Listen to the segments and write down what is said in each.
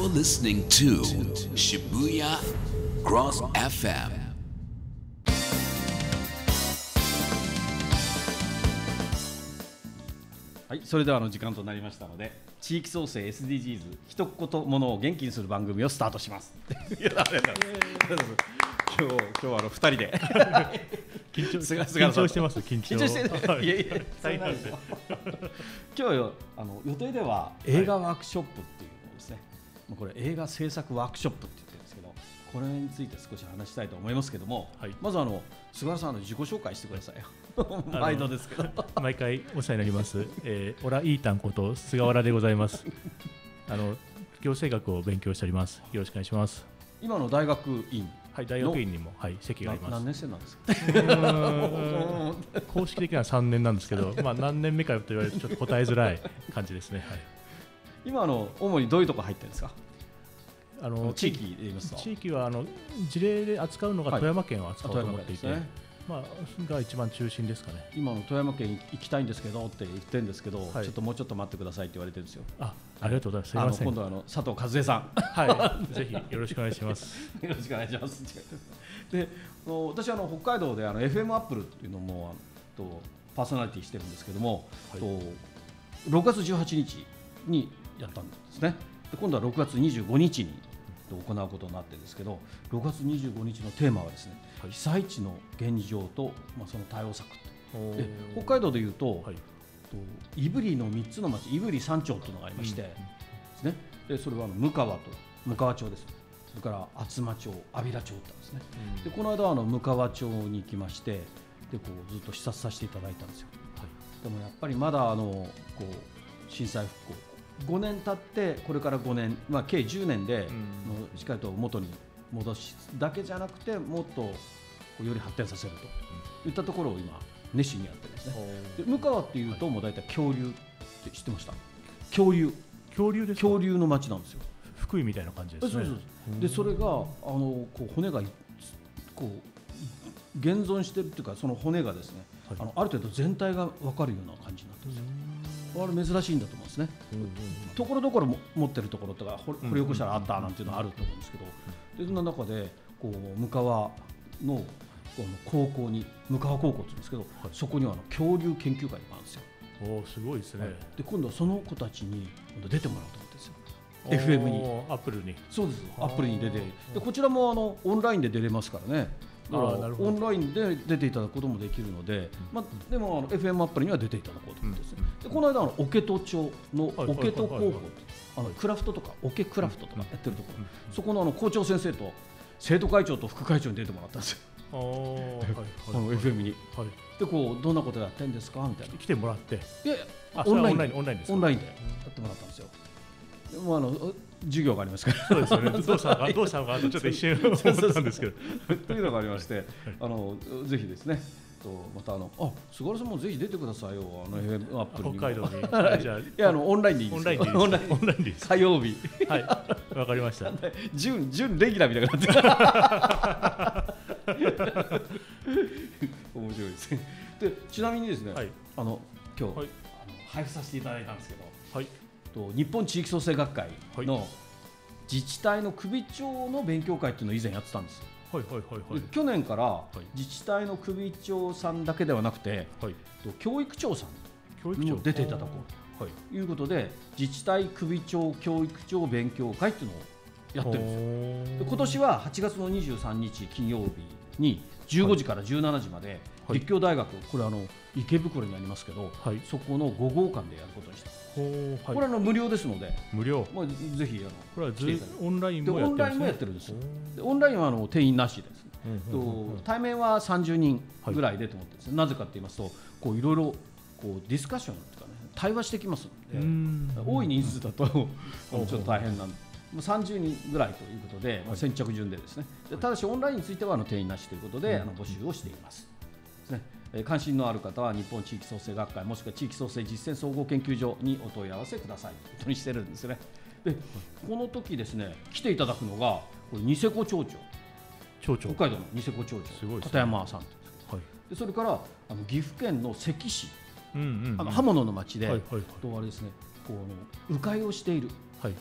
You're listening to Shibuya Cross FM. はい、それでは時間となりましたので、地域創生 SDGs 一言ものを元気にする番組をスタートします。いや、ありがとうございます。今日は2人で緊張してます。緊張してる。いやいや、そうなんですよ。今日予定では映画ワークショップっていうのをですね、これ映画制作ワークショップって言ってるんですけど、これについて少し話したいと思いますけども、はい、まず菅原さんの自己紹介してください。毎度ですけど毎回お世話になります、オライータンこと菅原でございます。行政学を勉強しております。よろしくお願いします。 今の大学院、 はい、大学院にも、はい、席があります。 何年生なんですか？ 公式的には3年なんですけど、まあ、何年目かと言われるとちょっと答えづらい感じですね。はい、 今主にどういうところ入ってるんですか？地域で言いますと、 地域は事例で扱うのが富山県を扱おうと思っていて、はい、まあ、が一番中心ですかね。 今の富山県行きたいんですけどって言ってるんですけど、はい、もうちょっと待ってくださいって言われてるんですよ。 ありがとうございます。すみません。 今度は佐藤和恵さん、 はい、ぜひよろしくお願いします。 よろしくお願いします。で、私は北海道でFM アップルっていうのもパーソナリティしてるんですけども、はい、6月18日にやったんですね。で、今度は6月25日に行うことになってるんですけど、6月25日のテーマはですね、はい、被災地の現状と、その対応策で、北海道でいうと、はい、胆振の3つの町、胆振3町というのがありまして、ですね、でそれは向川町です。それから厚真町、安平町ってですね、でこの間は向川町に行きまして、でずっと視察させていただいたんですよ。はい、でもやっぱりまだ震災復興5年経ってこれから5年、計10年でしっかりと元に戻すだけじゃなくて、もっとより発展させるといったところを今熱心にやってるんですね。で向川っていうと、もう大体恐竜って知ってました？恐竜ですか？恐竜の町なんですよ。 福井みたいな感じですね。 でそれが骨が現存してるっていうか、その骨がですね、はい、ある程度全体が分かるような感じになってるんですよ。あれ珍しいんだと思うんですね。ところどころ持ってるところとか掘り起こしたらあったなんていうのはあると思うんですけど、でそんな中で向川の高校に向川高校って言うんですけど、はい、そこには恐竜研究会があるんですよ。 すごいですね。 で今度はその子たちに出てもらおうと思ってるんですよ。FM に、 アップルに。 そうです。アップルに出て、でこちらもオンラインで出れますからね。オンラインで出ていただくこともできるので、でもFM アップルには出ていただこうと思ってですね。でこの間桶戸町の桶戸高校、クラフトとか桶クラフトとかやってるところ、そこの校長先生と生徒会長と副会長に出てもらったんですよ。FM に。でどんなことやってんですかみたいな。 来てもらって。 オンラインでやってもらったんですよ。でも授業がありますから。 そうですよね。どうしたのかとちょっと一瞬思ったんですけど。 というのがありまして、ぜひですね。また菅原さんもぜひ出てくださいよ。FM アップルに。 北海道に。 じゃあ、いやオンラインでいいです。オンラインで火曜日。 はい。わかりました。 準レギュラーみたいになってる。面白いですね。でちなみにですね、今日配布させていただいたんですけど。はい。日本地域創生学会の自治体の首長の勉強会っていうのを以前やってたんです。去年から自治体の首長さんだけではなくて、教育長さんにも出ていただこうということで、自治体首長教育長勉強会っていうのをやってるんですよ。で今年は8月の23日金曜日に15時から17時まで、立教大学、これ池袋にありますけど、そこの5号館でやることにした。これ無料ですので、ぜひこれはオンラインもやってるんですよ。オンラインは定員なしです。対面は30人ぐらいでと思ってですね。なぜかと言いますと、いろいろディスカッションとかね、対話してきますので、多い人数だとちょっと大変なんで、30人ぐらいということで、先着順でですね。ただしオンラインについては定員なしということで募集をしています。関心のある方は日本地域創生学会もしくは地域創生実践総合研究所にお問い合わせくださいということにしてるんですね。でこの時ですね、来ていただくのがニセコ町長、北海道のニセコ町長、片山さん、でそれから岐阜県の関市、刃物の町で、あれですね、迂回をしている、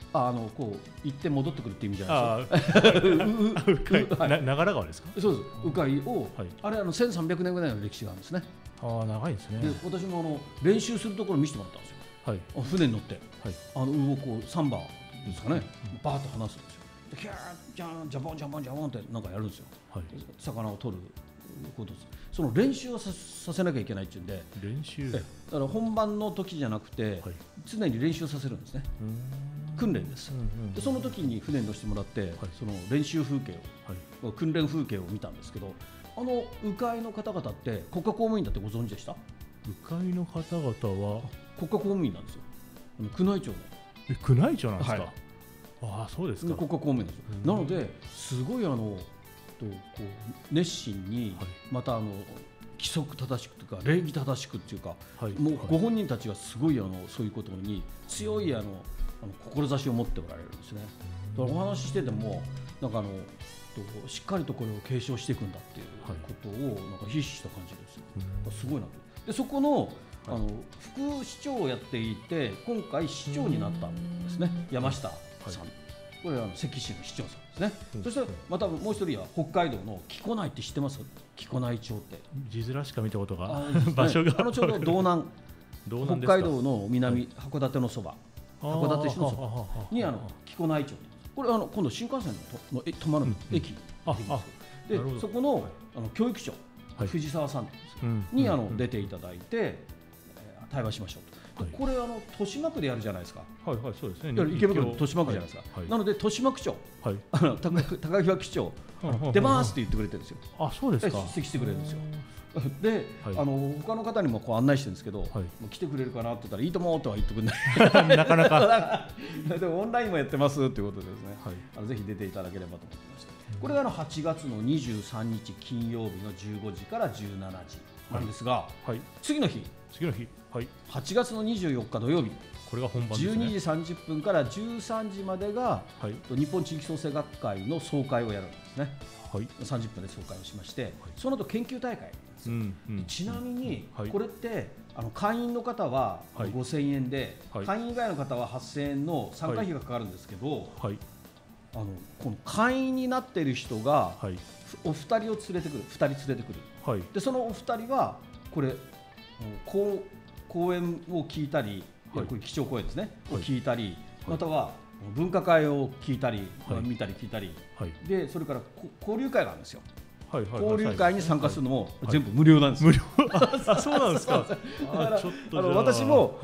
こう行って戻ってくるって意味じゃないですか。 長良川ですか。 そうです。鵜飼を、 はい、 あれ1300年ぐらいの歴史があるんですね。 長いですね。 で私も練習するところ見せてもらったんですよ。はい、船に乗って、はい、鵜をこう3番ですかね、バーッと離すんですよ。でキャージャンジャボンジャボンジャボンってなんかやるんですよ。はい、魚を取ることです。その練習をさせなきゃいけないっていうんで、 練習だから本番の時じゃなくて、はい、常に練習させるんですね。訓練です。でその時に船に乗せてもらって、はい、その練習風景を、はい、訓練風景を見たんですけど、鵜飼の方々って国家公務員だってご存知でした？ 鵜飼の方々は国家公務員なんですよ。宮内庁の。 宮内庁なんですか。はい、そうですか。 国家公務員なんですよ。なのですごいこう熱心に、はい、また規則正しくというか礼儀正しくっていうか、はい、もうご本人たちがすごいそういうことに強い志を持っておられるんですね。だからお話ししててもなんかしっかりとこれを継承していくんだっていうことをなんかひしひしと感じるんですよ。すごいなと。でそこの副市長をやっていて今回市長になったんですね。山下さん、これは関市の市長さんですね。そしてまたもう一人は北海道の木古内って知ってます？木古内町って字面しか見たことが場所がちょうど道南北海道の南函館のそば、函館市のそばに木古内町、これ今度新幹線の止まる駅でそこの教育長藤沢さんに出ていただいて対話しましょうと。これ豊島区でやるじゃないですか。 はいはい、そうですね。 池袋豊島区じゃないですか。なので豊島区長、高際区長出ますって言ってくれてるんですよ。 そうですか。 出席してくれるんですよ。で、他の方にも案内してるんですけど、来てくれるかなって言ったらいいともとは言ってくれない。 なかなか。 でもオンラインもやってますっていうことでですね。ぜひ出ていただければと思ってまして、これが8月の23日金曜日の15時から17時なんですが、次の日。8月の24日土曜日、 これが本番ですね。 12時30分から13時までが、日本地域創生学会の総会をやるんですね。30分で総会をしまして、その後研究大会なんですよ。ちなみにこれって会員の方は5000円で、会員以外の方は8000円の参加費がかかるんですけど、この会員になっている人がお二人を連れてくる、2人連れてくる。でそのお二人はこれ講演を聞いたり、これ基調講演ですね、を聞いたり、または分科会を聞いたり、見たり聞いたり、でそれから交流会があるんですよ。交流会に参加するのも全部無料なんですよ。 そうなんですか。 私も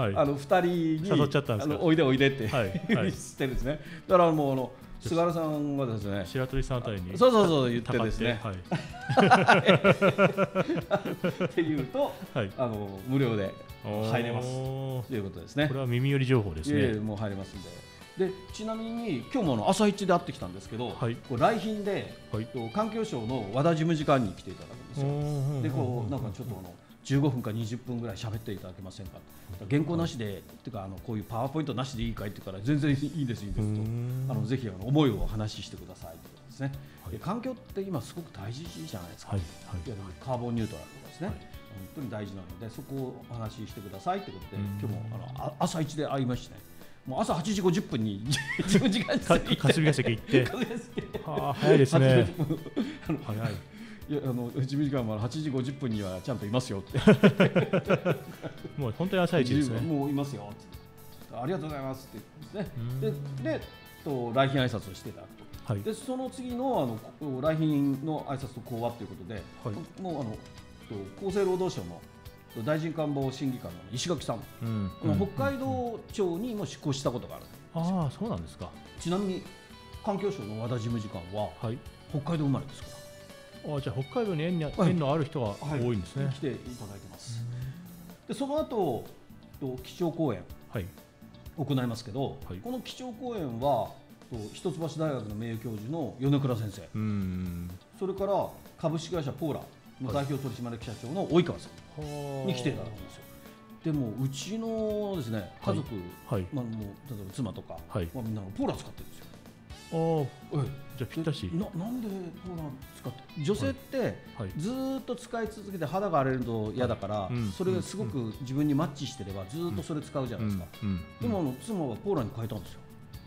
2人に誘っちゃったんですか。 おいでおいでってしてるんですね。だからもう菅原さんがですね、 白鳥さんあたりにそう言ってですね、っていうと無料で入れますということですね。 これは耳寄り情報ですね。 もう入れますんで。ちなみに今日も朝一で会ってきたんですけど、来賓で環境省の和田事務次官に来ていただくんですよ。でなんかちょっと15分か20分ぐらい喋っていただけませんかと。原稿なしでっていうかこういうパワーポイントなしでいいかいって言うから全然いいですと、ぜひ思いをお話ししてくださいということですね。環境って今すごく大事じゃないですか。カーボンニュートラルとかですね、本当に大事なのでそこをお話ししてくださいということで、今日も朝一で会いましてね、もう朝8時50分に自分時間に霞ヶ関行って早いですね。早い。 いや事務時間は8時50分にはちゃんといますよってもう本当に朝一ですね。 もういますよってありがとうございますって言ってですね。で来賓挨拶をしていただくと、でその次の来賓の挨拶と講話ということで、もう厚生労働省の大臣官房審議官の石垣さん、北海道庁にも出向したことがある。 そうなんですか。 ちなみに環境省の和田事務次官は北海道生まれですから。 じゃあ北海道に縁のある人が多いんですね。 来ていただいてます。でその後基調講演行いますけど、この基調講演は一橋大学の名誉教授の米倉先生、それから株式会社ポーラの代表取締役社長の及川さんに来ていただくんですよ。でもうちのですね家族、もう例えば妻とかはみんなポーラ使ってるんですよ。 じゃあぴったし。 なんでポーラ使って女性ってずっと使い続けて肌が荒れると嫌だから、それがすごく自分にマッチしてればずっとそれ使うじゃないですか。でも妻はポーラに変えたんですよ。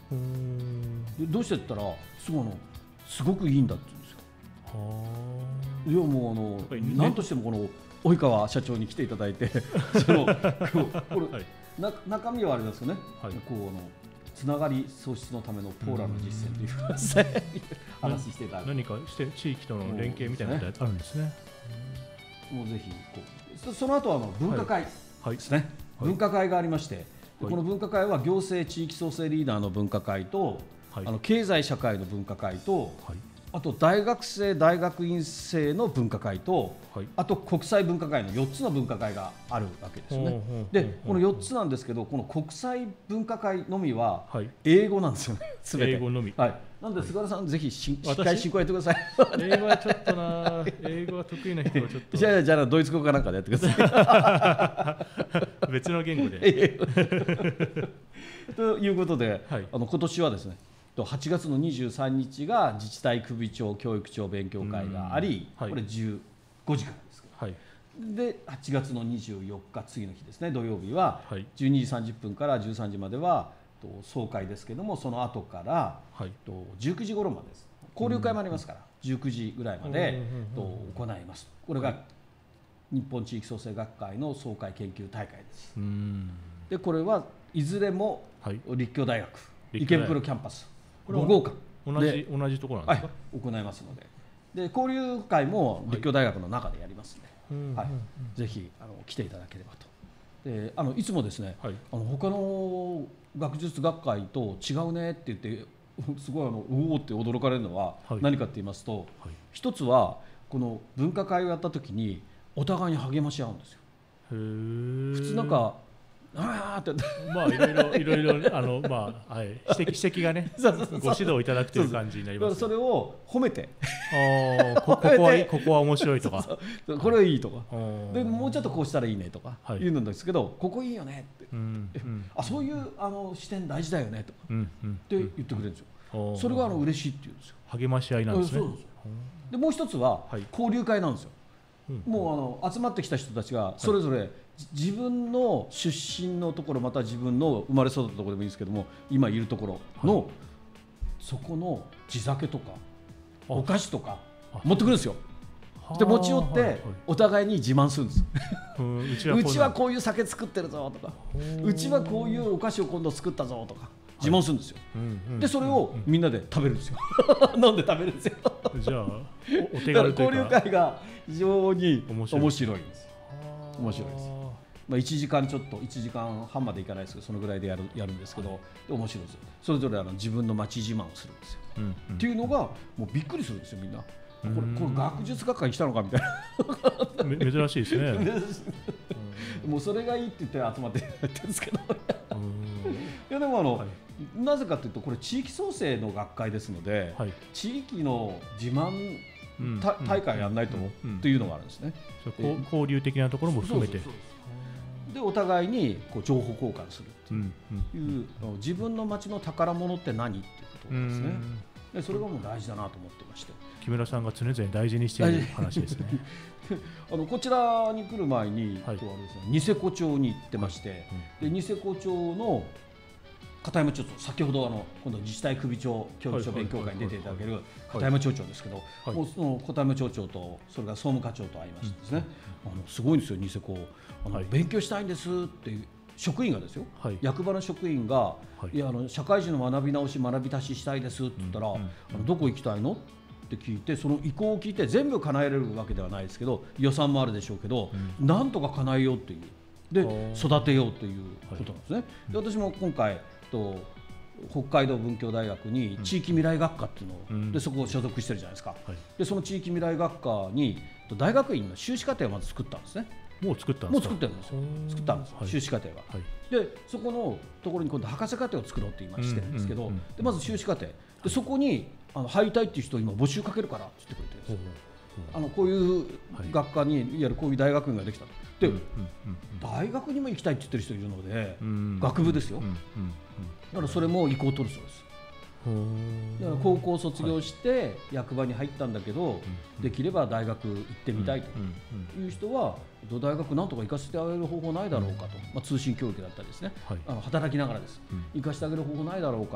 でどうしてって言ったらすごくいいんだって言うんですよ。いやもう何としてもこの及川社長に来ていただいてこれ、はい、中身はあれですよね、はい、つながり創出のためのポーラの実践という話していただく。 何かして地域との連携みたいなことがあるんですね。 もうぜひその後は文化会ですね、はいはい、文化会がありまして、はい、この分科会は行政地域創生リーダーの分科会と、はい、経済社会の分科会と、はい、あと大学生大学院生の分科会と、はい、あと国際分科会の4つの分科会があるわけですよね。でこの4つなんですけど、この国際分科会のみは英語なんですよね、すべて。英語のみ、はい、なので菅原さん、ぜひしっかり進行やってください。 英語はちょっとな、英語は得意な人はちょっと。 じゃあドイツ語かなんかでやってください。別の言語で。 ということで、はい、今年はですね、8月の23日が自治体首長教育長勉強会があり、はい、これ15時からですけど、はい、で8月の24日次の日ですね、土曜日は12時30分から13時までは総会ですけども、その後から、はい、19時頃までです。交流会もありますから19時ぐらいまで行います。これが日本地域創生学会の総会研究大会です。でこれはいずれも立教大学、池袋キャンパス5号館で同じところなんですか、 はい、行いますので、交流会も立教大学の中でやりますので、はい、ぜひ来ていただければと。でいつもですね、はい、他の学術学会と違うねって言ってすごいおおって驚かれるのは何かって言いますと、はい、一つはこの分科会をやった時にお互いに励まし合うんですよ。普通なんかあってまあいろいろまあ、はい、指摘がねご指導いただくという感じになります、ね、 それを褒めてここは面白いとかそうこれはいいとかでもうちょっとこうしたらいいねとか言うんですけど、ここいいよねって、そういう視点大事だよねとか、って言ってくれるんですよ。それが嬉しいって言うんですよ。 励まし合いなんですね。 でもう一つは交流会なんですよ。もう集まってきた人たちがそれぞれ自分の出身のところ、また自分の生まれ育ったところでもいいんですけども、今いるところの、そこの地酒とかお菓子とか持ってくるんですよ。で持ち寄ってお互いに自慢するんですうちはこういう酒作ってるぞとか、うちはこういうお菓子を今度作ったぞとか自慢するんですよ。でそれをみんなで食べるんですよ飲んで食べるんですよ。 じゃあお手軽というか交流会が非常に面白いんです。面白いです。1時間ちょっと1時間半までいかないですけど、そのぐらいでやるんですけど、面白いですよ。それぞれ自分の町自慢をするんですよ、っていうのがもうびっくりするんですよ。みんなこれ学術学会に来たのかみたいな珍しいですねもうそれがいいって言って集まってやってるんですけどいやでもなぜかというと、これ地域創生の学会ですので、地域の自慢大会やらないとっていうのがあるんですね。 交流的なところも含めて、 でお互いに情報交換するっていう、自分の町の宝物って何っていうことですね。でそれがもう大事だなと思ってまして、 木村さんが常々大事にしている話ですねこちらに来る前に、ニセコ町に行ってまして、でニセコ町の片山町長、先ほど今度自治体首長教育長勉強会に出ていただける片山町長ですけど、もうその片山町長とそれから総務課長と会いましてですね、すごいんですよ。ニセコ勉強したいんですっていう職員がですよ、役場の職員が、いや社会人の学び直し学び足ししたいですって言ったら、どこ行きたいのって聞いて、その意向を聞いて全部叶えれるわけではないですけど、予算もあるでしょうけど、なんとか叶えようっていうで育てようということなんですね。で私も今回北海道文教大学に地域未来学科っていうのを、でそこを所属してるじゃないですか、でその地域未来学科に大学院の修士課程をまず作ったんですね。 もう作ったんですか？ もう作ってるんですよ。作ったんです、修士課程は、でそこのところに今度博士課程を作ろうって今してるんですけど、でまず修士課程でそこに入りたいっていう人を今募集かけるからって言ってくれてるんですよ。こういう学科にいわゆるこういう大学院ができたで、大学にも行きたいって言ってる人いるので、学部ですよ。だからそれも意向を取るそうです。だから高校を卒業して役場に入ったんだけど、できれば大学行ってみたいという人は、大学なんとか行かせてあげる方法ないだろうかと、通信教育だったりですね、働きながらです、行かせてあげる方法ないだろうかと。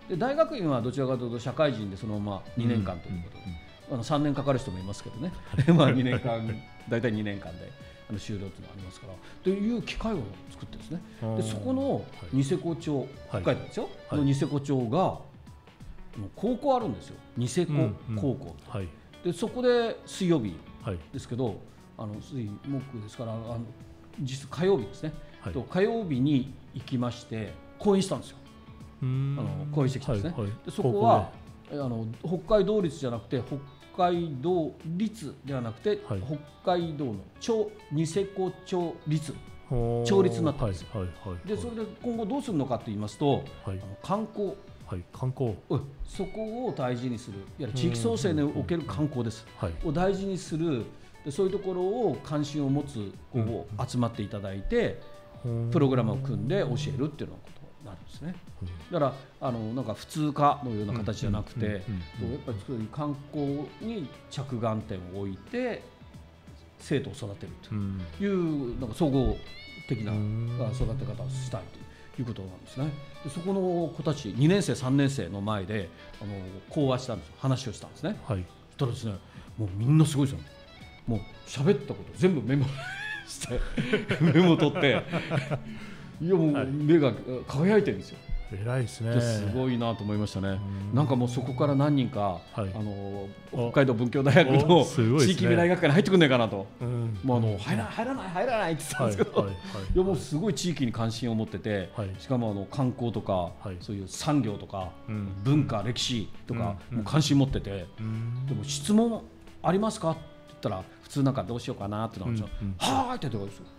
で大学院はどちらかというと社会人でそのまま2年間ということで、3年かかる人もいますけどねまあ2年間大体2年間で修了というのがありますからという機会を作ってですね、でそこのニセコ町、北海道ですよ、のニセコ町が高校あるんですよ、ニセコ高校、でそこで水曜日ですけど、水木ですから実質火曜日ですね、火曜日に行きまして講演したんですよ。講演してきたんですね。でそこは北海道立じゃなくて北海道立ではなくて、北海道のニセコ町立町立になったんですよ。でそれで今後どうするのかと言いますと、観光、そこを大事にする、いわゆる地域創生における観光です、を大事にする、でそういうところを関心を持つ子を集まっていただいて、プログラムを組んで教えるっていうようなことになるんですね。だからなんか普通科のような形じゃなくて、やっぱりそういう観光に着眼点を置いて生徒を育てるというなんか総合的な育て方をしたいということなんですね。でそこの子たち2年生3年生の前で講話したんですよ、話をしたんですね。そしたらですね、もうみんなすごいですよ。もう喋ったこと全部メモしてメモ取っていやもう目が輝いてるんですよ。 偉いですね。 すごいなと思いましたね。なんかもうそこから何人か、北海道文教大学の地域未来学科に入ってくんないかなと、もう入らないって言ったんですけど、いやもうすごい地域に関心を持ってて、しかも観光とか、そういう産業とか、文化歴史とか、もう関心持ってて、でも質問ありますかって言ったら普通なんかどうしようかなってなるんですよ。はーいって言ってくるんですよ。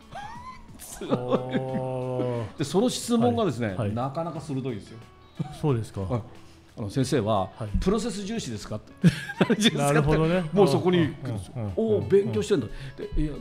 でその質問がですね、なかなか鋭いですよ。 そうですか。 先生はプロセス重視ですかってなるほどね。 もうそこに行くんですよ。おお勉強してるんだ。で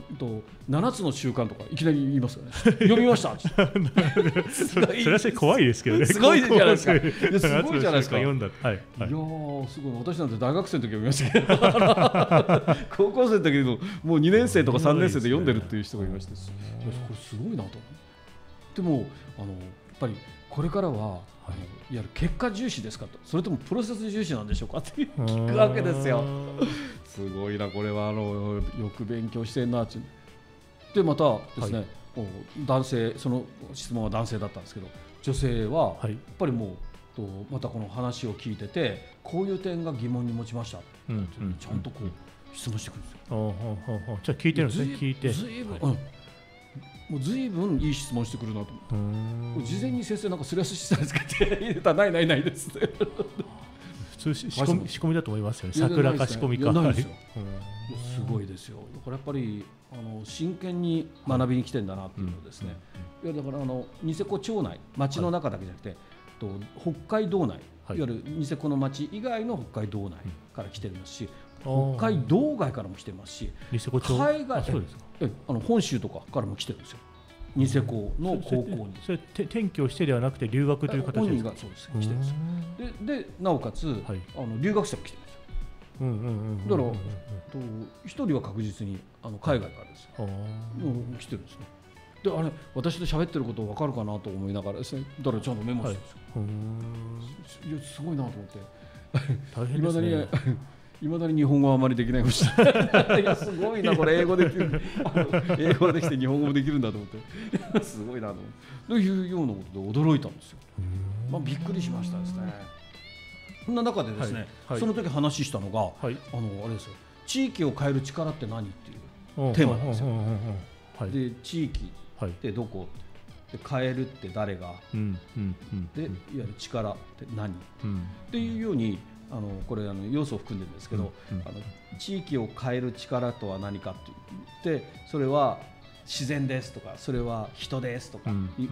7つの習慣とかいきなり言いますよね。読みました。 それは怖いですけどね。 すごいじゃないですか。すごいじゃないですか。いやすごい、私なんて大学生の時読みましたけど高校生の時でももう2年生とか3年生で読んでるっていう人がいまして、これすごいなと思って。でもやっぱりこれからは、いわゆる結果重視ですかと、それともプロセス重視なんでしょうかって聞くわけですよ。すごいな、これはよく勉強してんなって。でまたですね、男性、その質問は男性だったんですけど、女性はやっぱりもうまたこの話を聞いてて、こういう点が疑問に持ちましたってちゃんとこう質問してくるんですよ。 じゃあ聞いてるんですね。聞いてもう随分いい質問してくるなと思って、事前に先生なんかすり足したんですかって入れたらないですね。 普通仕込みだと思いますよね。桜か仕込みか。 ないですよ。すごいですよ。だからやっぱり真剣に学びに来てんだなっていうのですね。いやだからニセコ町内、町の中だけじゃなくて、北海道内、いわゆるニセコの町以外の北海道内から来てますし、北海道外からも来てますし、海外、本州とかからも来てるんですよ。ニセコの高校に。 それ転居してではなくて留学という形ですか。 本人がそうです、来てるんですよ。でなおかつ留学生も来てるんですよ。だから一人は確実に海外からですよ。来てるんですね。で私と喋ってること分かるかなと思いながらですね、だからちゃんとメモしてるんですよ。いやすごいなと思って。 大変ですね。 いまだに日本語はあまりできないかもしれない。いやすごいな、これ英語できる英語ができて日本語もできるんだと思ってすごいなと思って、というようなことで驚いたんですよ。びっくりしましたですね。そんな中でですね、その時話したのが、あれですよ、地域を変える力って何っていうテーマなんですよ。で地域ってどこで、変えるって誰が、でいわゆる力って何、っていうようにこれ要素を含んでるんですけど、地域を変える力とは何かって言って、それは自然ですとか、それは人ですとかいう、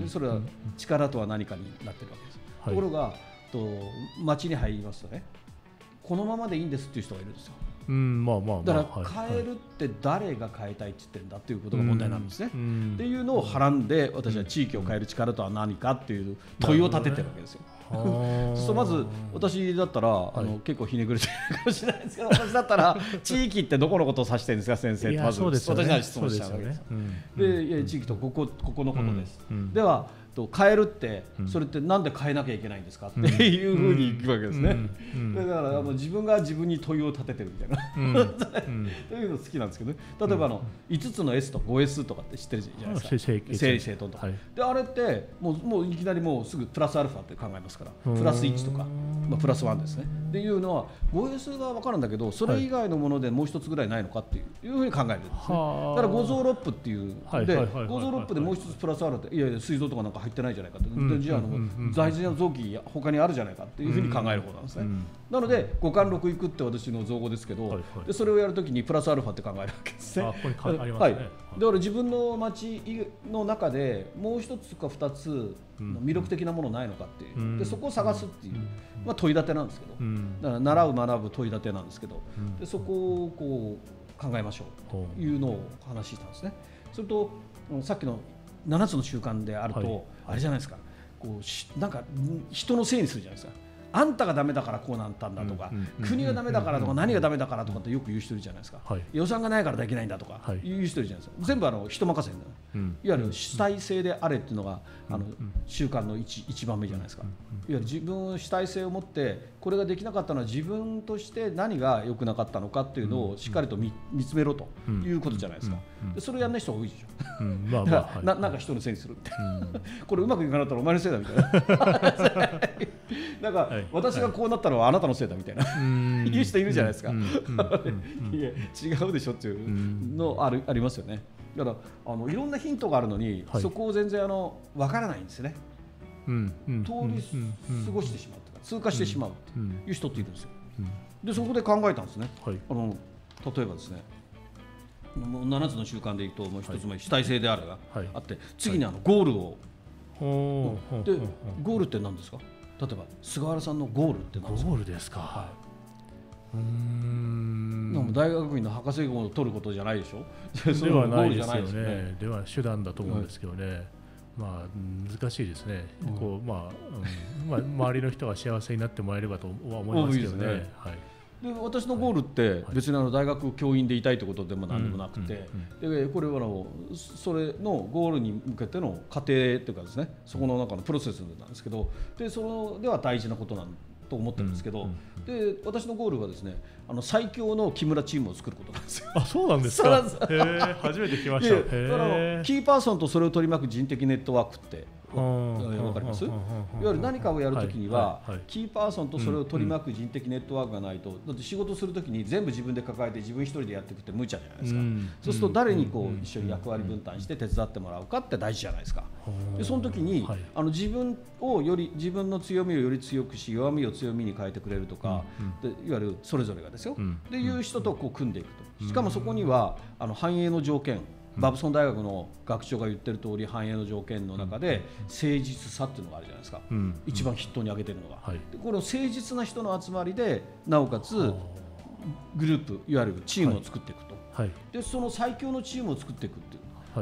それは力とは何かになってるわけです。ところが町に入りますとね、このままでいいんですっていう人がいるんですよ。だから変えるって誰が変えたいって言ってるんだっていうことが問題なんですね。っていうのをはらんで、私は地域を変える力とは何かっていう問いを立ててるわけですよ。そうまず私だったら結構ひねくれてるかもしれないですけど、私だったら地域ってどこのことを指してるんですか先生ってまず私は質問しちゃうわけです。でいや地域とここのことです。では変えるってそれってなんで変えなきゃいけないんですかっていうふうに言うわけですね。だから自分が自分に問いを立ててるみたいなというの好きなんですけどね。例えば5つの S と 5S とかって知ってるじゃないですか。整理整頓とか、であれってもういきなりもうすぐプラスアルファって考えますから、プラス1とか、プラス1ですねっていうのは 5S が分かるんだけど、それ以外のものでもう一つぐらいないのかっていうふうに考えるんですね。だから五臓六腑っていうで、五臓六腑でもう一つプラスあるって、いやいや膵臓とかなんか入ってないじゃないかって、じゃあ大事な臓器他にあるじゃないかっていうふうに考える方なんですね。なので五感六育って私の造語ですけど、でそれをやるときにプラスアルファって考えるわけですね。はい、だから自分の町の中でもう一つか二つ魅力的なものないのかっていう、でそこを探すっていう、問い立てなんですけど、だから習う学ぶ問い立てなんですけど、でそこをこう考えましょうというのを話したんですね。それとさっきの7つの習慣であると、あれじゃないですか、こうなんか人のせいにするじゃないですか。あんたがダメだからこうなったんだとか、国がダメだからとか、何がダメだからとかってよく言う人いるじゃないですか。予算がないからできないんだとか言う人いるじゃないですか。全部人任せになる、いわゆる主体性であれっていうのが習慣の一番目じゃないですか。いわゆる自分主体性を持って、これができなかったのは自分として何が良くなかったのかっていうのをしっかりと見つめろということじゃないですか。でそれをやらない人が多いでしょ。だからなんか人のせいにするみたいな、これうまくいかなかったらお前のせいだみたいななんか私がこうなったのはあなたのせいだみたいな言う人いるじゃないですか。いや違うでしょっていうのありますよね。だからいろんなヒントがあるのに、そこを全然分からないんですよね。通り過ごしてしまうとか通過してしまうっていう人っているんですよ。でそこで考えたんですね。例えばですね、7つの習慣でいうと、もう一つ目主体性であるがあって、次にゴールを、でゴールって何ですか。例えば菅原さんのゴールって何ですか。 ゴールですか。 大学院の博士号を取ることじゃないでしょ。 ではないですよね。では手段だと思うんですけどね。難しいですね。周りの人が幸せになってもらえればとは思いますけどね。 で私のゴールって別に大学教員でいたいということでも何でもなくて、でこれはそれのゴールに向けての過程というかですね、そこの中のプロセスなんですけど、でそれでは大事なことなんと思ってるんですけど、で私のゴールはですね、最強の木村チームを作ることなんですよ。 あ、そうなんですか。初めて聞きました。 だからキーパーソンとそれを取り巻く人的ネットワークってわかります？いわゆる何かをやるときにはキーパーソンとそれを取り巻く人的ネットワークがないと、だって仕事するときに全部自分で抱えて自分一人でやっていくって無茶じゃないですか。そうすると誰に一緒に役割分担して手伝ってもらうかって大事じゃないですか。でその時に自分の強みをより強くし、弱みを強みに変えてくれるとか、でいわゆるそれぞれがですよ、でいう人と組んでいくと。しかもそこには繁栄の条件、バブソン大学の学長が言ってる通り、繁栄の条件の中で誠実さっていうのがあるじゃないですか。一番筆頭に挙げてるのが、でこの誠実な人の集まりで、なおかつグループ、いわゆるチームを作っていくと、でその最強のチームを作っていくっていう、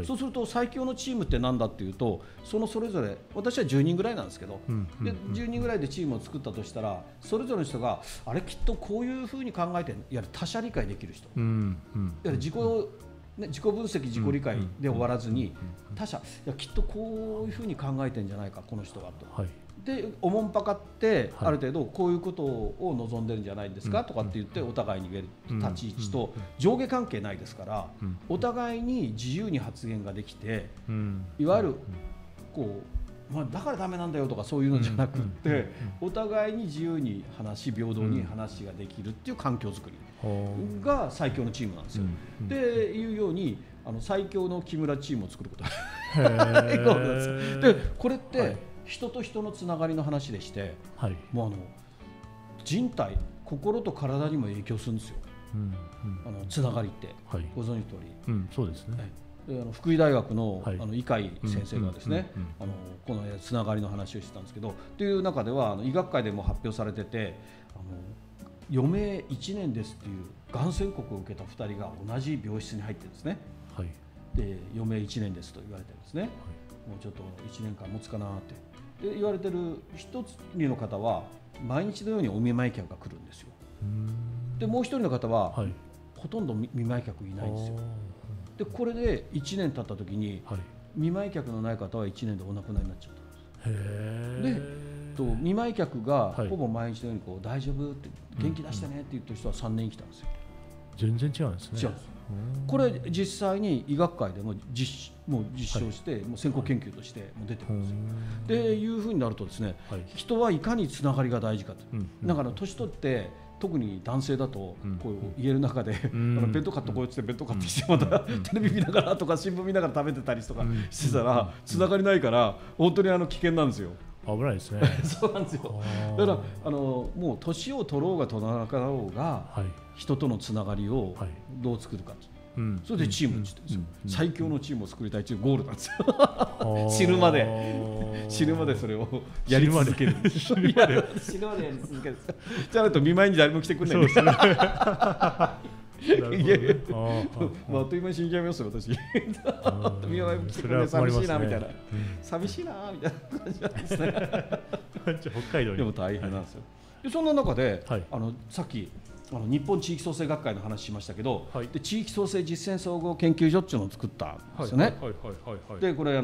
そうすると最強のチームって何だっていうと、それぞれ私は10人ぐらいなんですけど、で10人ぐらいでチームを作ったとしたら、それぞれの人があれきっとこういうふうに考えて、いわゆる他者理解できる人、いわゆる自己分析、自己理解で終わらずに、他者、いやきっとこういうふうに考えてんじゃないかこの人がと、でおもんぱかってある程度こういうことを望んでるんじゃないですかとかって言って、お互いに言える立ち位置と上下関係ないですから、お互いに自由に発言ができて、いわゆるこうだからダメなんだよとかそういうのじゃなくって、お互いに自由に平等に話ができるっていう環境づくりが最強のチームなんですよ。でいうように最強の木村チームを作ることで、これって人と人のつながりの話でして、もう人体、心と体にも影響するんですよ。つながりって、ご存知の通り、 そうですね。 福井大学の医会先生がですね、このつながりの話をしてたんですけど、という中では医学会でも発表されてて、余命1年ですっていうがん宣告を受けた2人が同じ病室に入ってるんですね。で余命1年ですと言われてるんですね。もうちょっと1年間持つかなってで言われてる一人の方は毎日のようにお見舞い客が来るんですよ。でもう一人の方は、ほとんど見舞い客いないんですよ。でこれで1年経った時に、見舞い客のない方は1年でお亡くなりになっちゃった。 へで見舞い客がはいほぼ毎日のようにこう大丈夫って元気出してねって言ってる人は3年生きたんですよ。 全然違うんですね。 違うんです。これ実際に医学界でも実証して、もう先行研究としてもう出てるんですよ。でいうふうになるとですね、 はい人はいかにつながりが大事かと、 うんだから年取って特に男性だとこう家の中で、 ん弁当買ってこいって弁当買ってきてまたテレビ見ながらとか新聞見ながら食べてたりとかしてたらつながりないから本当に危険なんですよ。 危ないですね。 そうなんですよ。だからもう年を取ろうが取らなかろうがはい人とのつながりをはいどう作るかと、 うんそれでチームを作るんですよ。最強のチームを作りたいというゴールなんですよ。 あ死ぬまでー死ぬまでそれをやり続ける。 死ぬまで死ぬまでやり続ける。じゃないと見舞いに誰も来てくれないんで。 そうですね。なるほどねいやいやあーまああっという間に死んじゃいますよ私。見舞いも来てくれないそれは困りますね寂しいなみたいな。寂しいなみたいな感じなんですね。 じゃあ北海道にでも大変なんですよ。でそんな中で、 はいさっき日本地域創生学会の話しましたけど、 はいで地域創生実践総合研究所っていうのを作ったんですよね。 はいはいはいはいでこれ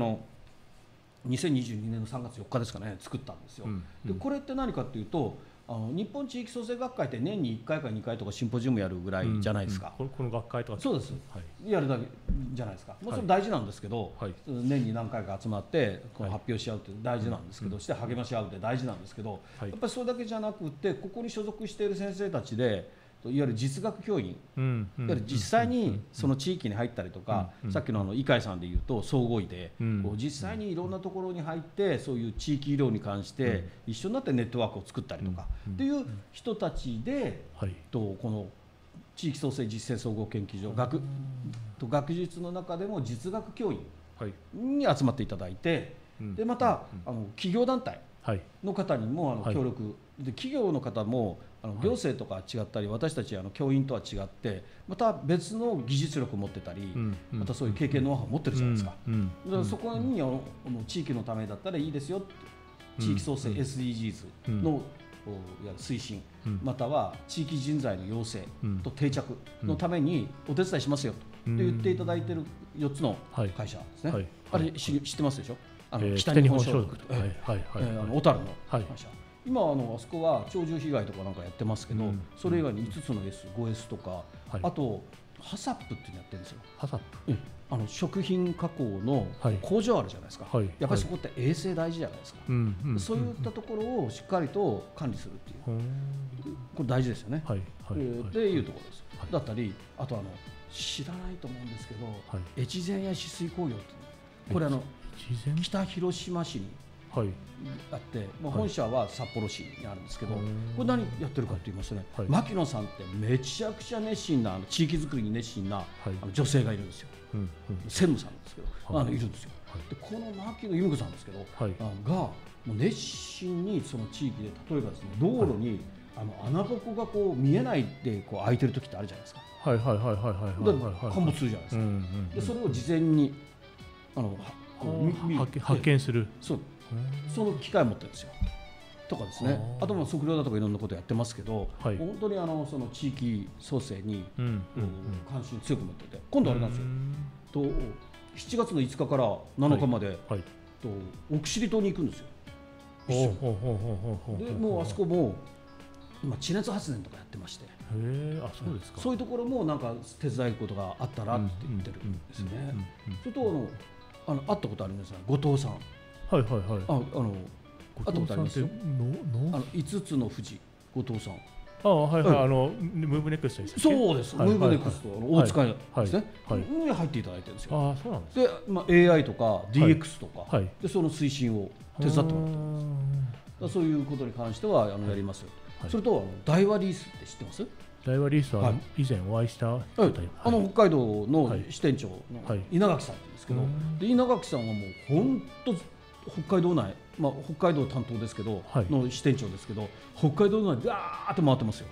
2022年の3月4日ですかね作ったんですよ。でこれって何かっていうと日本地域創生学会って年に1回か2回とかシンポジウムやるぐらいじゃないですか。 この学会とかそうです、 はいやるだけじゃないですか。もちろん大事なんですけど、 はい年に何回か集まってこの発表し合うって大事なんですけど、して励まし合うって大事なんですけど、 はいやっぱりそれだけじゃなくてここに所属している先生たちでいわゆる実学教員、いわゆる実際にその地域に入ったりとか、さっきの伊海さんでいうと総合医で、こう実際にいろんなところに入ってそういう地域医療に関して一緒になってネットワークを作ったりとかっていう人たちで、 はいこの地域創生実践総合研究所学術の中でも実学教員はいに集まっていただいて、でまた企業団体はいの方にもはい協力で、企業の方も行政とか違ったり、私たち教員とは違ってまた別の技術力を持ってたり、またそういう経験ノウハウを持ってるじゃないですか。だからそこに地域のためだったらいいですよって地域創生 SDGs のいわゆる推進、または地域人材の養成と定着のためにお手伝いしますよと言っていただいている4つの会社ですね。あれ知ってますでしょ。北日本消毒と小樽の会社、今あそこは鳥獣被害とかなんかやってますけど、それ以外に5つの S、5S とか、あとハサップっていうのやってるんですよ。 ハサップ食品加工の工場あるじゃないですか、やっぱりそこって衛生大事じゃないですか、そういったところをしっかりと管理するっていう、これ大事ですよね、っていうところです。だったり、あと知らないと思うんですけど、越前屋止水工業ってこれ北広島市にあって、本社は札幌市にあるんですけど、これ何やってるかと言いますとね、牧野さんってめちゃくちゃ熱心な地域づくりに熱心な女性がいるんですよ。専務さんですけど、いるんですよ。でこの牧野由美子さんですけど、がもう熱心にその地域で、例えばですね、道路に穴ぼこがこう見えないでこう開いてる時ってあるじゃないですか。陥没するじゃないですか。でそれを事前に発見する、 その機会を持ってるんですよ。とかですね、あとも測量だとかいろんなことやってますけど、本当にその地域創生に関心強く持ってて、今度あれなんですよ。7月の5日から7日まで奥尻島に行くんですよ。でもうあそこも今地熱発電とかやってまして、 そうですか。 そういうところもなんか手伝えることがあったらって言ってるんですね。それと会ったことありますね、後藤さん。会ったことありますよ。5つの富士、後藤さん。 ムーブネクストですね。 そうです。ムーブネクスト大塚ですね。に入っていただいてるんですよ。 そうなんですね。 で、AI とか DX とかでその推進を手伝ってもらってます。そういうことに関してはやりますよ。それと大和リースって知ってます？ 大和リースは以前お会いした北海道の支店長の稲垣さんですけど、稲垣さんはもう本当北海道内、北海道担当ですけどの支店長ですけど、北海道内でガーッと回ってますよ。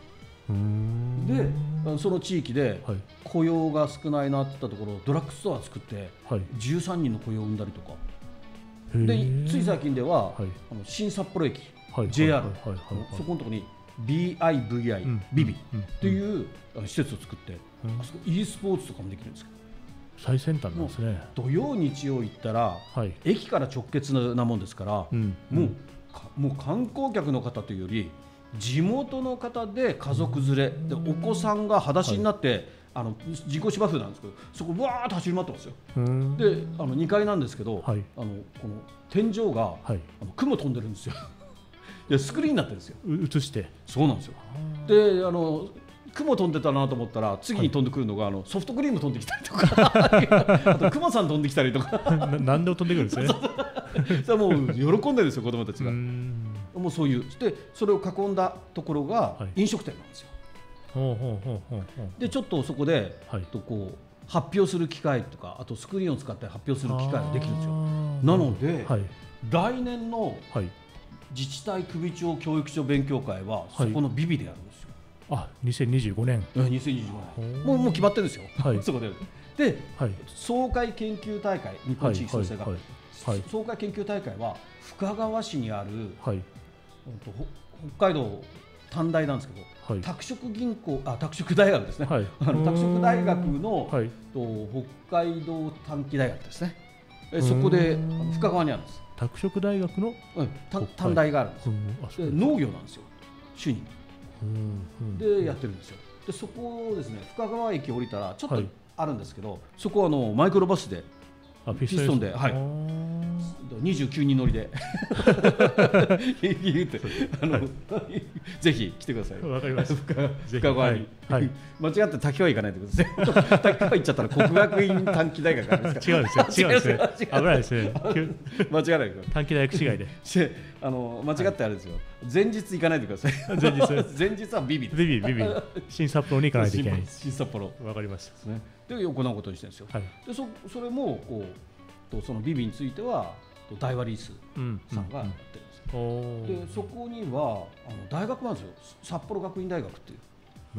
でその地域で雇用が少ないなって言ったところ、ドラッグストア作って13人の雇用を生んだりとかで、つい最近では新札幌駅 JR そこのところにBIVI ビビっていう施設を作って、あそこ e スポーツとかもできるんですけ最先端なんですね。 土曜日曜行ったら、 はい、 駅から直結なもんですから、もう観光客の方というより地元の方で家族連れでお子さんが裸足になって、人工芝生なんですけど、そこわーっと走り回ってますよ。で2階なんですけど、この天井が、雲飛んでるんですよ。でスクリーンになってるんですよ。 映して。 そうなんですよ。で雲飛んでたなと思ったら次に飛んでくるのが、ソフトクリーム飛んできたりとかあと熊さん飛んできたりとか何でも飛んでくるんですね。 それはもう喜んでるんですよ、子供たちが。もうそういうでそれを囲んだところが飲食店なんですよ。でちょっとそこで、こう発表する機会とか、あとスクリーンを使って発表する機会ができるんですよ。なので、来年の自治体首長教育所勉強会はそこのビビでやるんですよ。 2025年。 2025年。もう決まってるんですよ。そこで。で、総会研究大会、日本地域創生学会、総会研究大会は深川市にある、北海道短大なんですけど、拓殖大学ですね。拓殖大学の、北海道短期大学ですね。そこで深川にあるんです。 拓殖大学の短大があるんですよ。で農業なんですよ、主に。でやってるんですよ。でそこをですね、深川駅降りたらちょっとあるんですけど、そこはマイクロバスでピストンで、29人乗りで言ってぜひ来てください。 わかりました。 深川に間違って滝川行かないでください。滝川行っちゃったら国学院短期大学あるんですか。 違うんですよ。違うんですね。危ないですね。 間違いないから。 短期大学市外で。 間違ってあれですよ。前日行かないでください。前日はビビ。 新札幌に行かないといけない。 新札幌。 わかりました。 で行うことにしてるんですよ。でそれもそのビビについては大和リースさんがやってるんですよ。でそこには大学もあるんですよ。札幌学院大学っていう。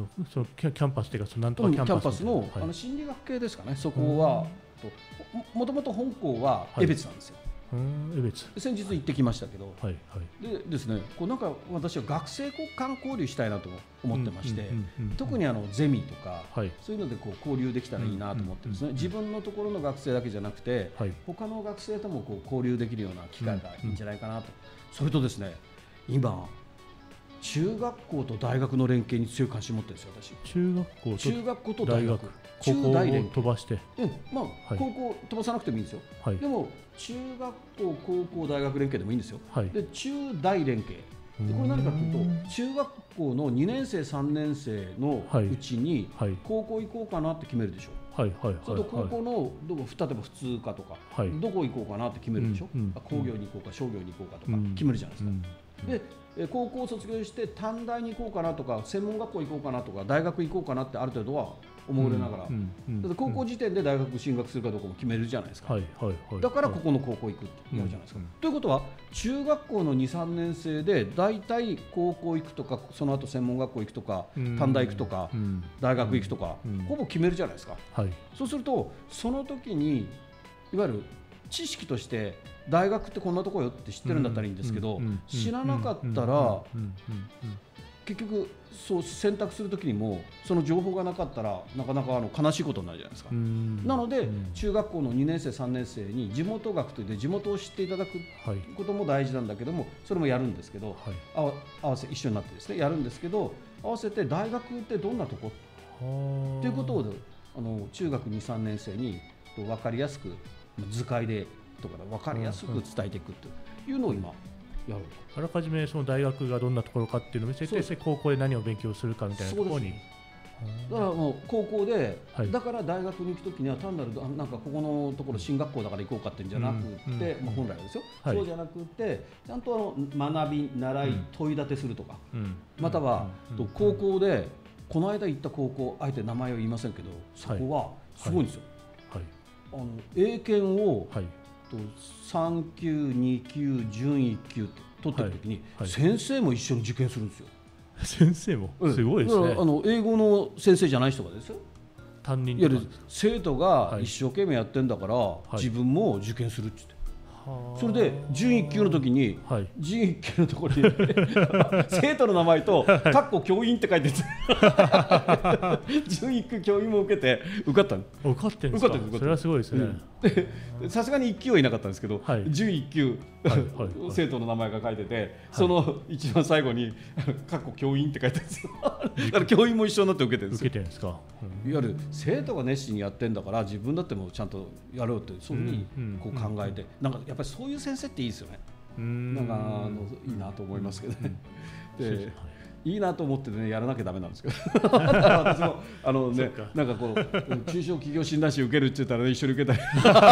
そのキャンパスっていうか、なんとかキャンパスの心理学系ですかね。そこはもともと本校は江別なんですよ。先日行ってきましたけど、でですね、なんか私は学生間交流したいなと思ってまして、特にゼミとか、そういうので交流できたらいいなと思ってですね、自分のところの学生だけじゃなくて、他の学生とも交流できるような機会がいいんじゃないかなと。それとですね、今中学校と大学の連携に強い関心を持ってるんですよ、私。中学校と大学、 高校を飛ばして、 高校飛ばさなくてもいいんですよ。でも中学校、高校、大学連携でもいいんですよ。で中大連携で、これ何かというと、中学校の2年生3年生のうちに高校行こうかなって決めるでしょ。それと高校の例えば普通科とか、どこ行こうかなって決めるでしょ。工業に行こうか商業に行こうかとか決めるじゃないですか。で高校を卒業して短大に行こうかなとか、専門学校行こうかなとか、大学行こうかなってある程度は思われながら、だって高校時点で大学進学するかどうかも決めるじゃないですか。だからここの高校行くってやるじゃないですか。ということは中学校の 2,3 年生でだいたい高校行くとか、その後専門学校行くとか、短大行くとか、大学行くとか、ほぼ決めるじゃないですか。そうするとその時にいわゆる知識として大学ってこんなとこよって知ってるんだったらいいんですけど、知らなかったら結局そう選択するときにもその情報がなかったらなかなか悲しいことになるじゃないですか。なので中学校の2年生3年生に地元学といって地元を知っていただくことも大事なんだけども、それもやるんですけど、合わせ一緒になってですねやるんですけど、合わせて大学ってどんなとこっていうことを中学 2,3 年生に分かりやすく図解でとか分かりやすく伝えていくというのを今やる。 あらかじめその大学がどんなところかっていうのを見せて、高校で何を勉強するかみたいなところに。 だからもう高校で、だから大学に行くときには単なるなんかここのところ進学校だから行こうかってんじゃなくて、本来はですよ、そうじゃなくてちゃんと学び習い問い立てするとか、または高校でこの間行った高校、あえて名前は言いませんけど、そこはすごいんですよ。英検を3級、2級、準1級って取ってるときに、先生も一緒に受験するんですよ。 先生もすごいですね。 英語の先生じゃない人がですよ。 担任いや生徒が一生懸命やってんだから、自分も受験するって言って。 それで準1級の時に、 はい、 準1級のところに生徒の名前と「かっこ教員」って書いてて準1級教員も受けて受かったの。 受かってるんですか。それはすごいですね。 さすがに1級はいなかったんですけど、 はい、 準1級、はいはいはい、生徒の名前が書いてて、はい、その一番最後に「かっこ教員」って書いてあるんですよ。だから教員も一緒になって受けてるんですよ。 受けてるんですか。 いわゆる生徒が熱心にやってんだから自分だってもちゃんとやろうってそういうふうにこう考えて、なんかやっぱりそういう先生っていいですよね。なんかいいなと思いますけどね。でいいなと思ってねやらなきゃダメなんですけど私もねなんかこう中小企業診断士受けるって言ったら、ね、一緒に受けたり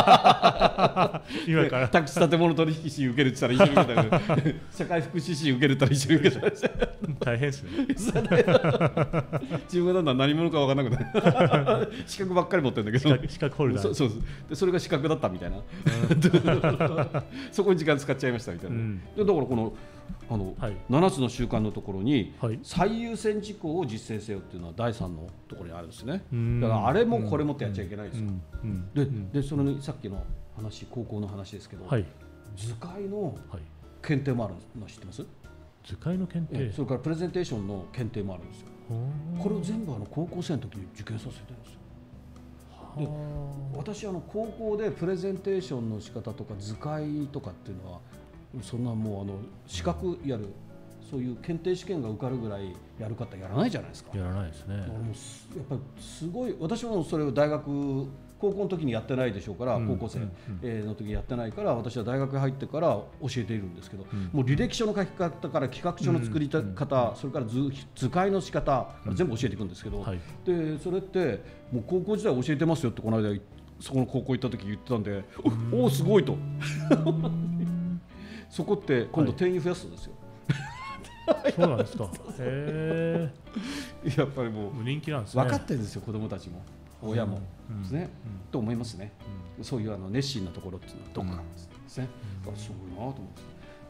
今から宅地建物取引士受けるって言ったら一緒に受けたり社会福祉士受けるって言ったら一緒に受けたりして大変ですね。 自分がだんだん何者か分からなくなる資格ばっかり持ってるんだけど資格ホルダーそうでそれが資格だったみたいなそこに時間使っちゃいましたみたいな、でだからこのはい、7つの習慣のところに、はい、最優先事項を実践せよっていうのは第3のところにあるんですね。だからあれもこれもってやっちゃいけないですよ。でそのさっきの話高校の話ですけど、はい、図解の検定もあるの知ってます？ 図解の検定、 それからプレゼンテーションの検定もあるんですよ。これを全部高校生の時に受験させてるんですよ。で私高校でプレゼンテーションの仕方とか図解とかっていうのはそんなもう資格やるそういう検定試験が受かるぐらいやる方やらないじゃないですか。 やらないですね。 やっぱりすごい私もそれを大学高校の時にやってないでしょうから、高校生の時にやってないから私は大学入ってから教えているんですけど、もう履歴書の書き方から企画書の作り方、それから図解の仕方全部教えていくんですけど、でそれってもう高校時代教えてますよってこの間そこの高校行った時言ってたんで、おおすごいとそこって今度定員増やすんですよ。 そうなんですか。 やっぱりもう人気なんですね。 分かってるんですよ子どもたちも親もですね、と思いますね。そういう熱心なところっていうのはどこかなんですね。すごいなと思って。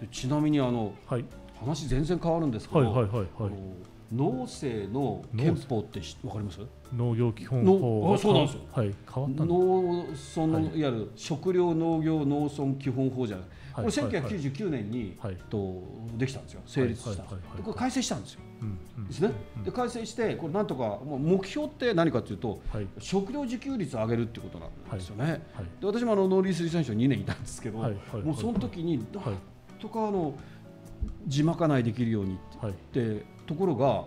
でちなみに話全然変わるんですけど、農政の憲法って分かります？ 農業基本法。 そうなんですよ。 はい、変わった農村のいわゆる食料農業農村基本法じゃない。これ1999年にできたんですよ。成立した。これ改正したんですよ。ですね。で改正してこれなんとか目標って何かというと食料自給率を上げるってことなんですよね。で私も農林水産省2年いたんですけど、もうその時になんとか地賄いできるようにってところが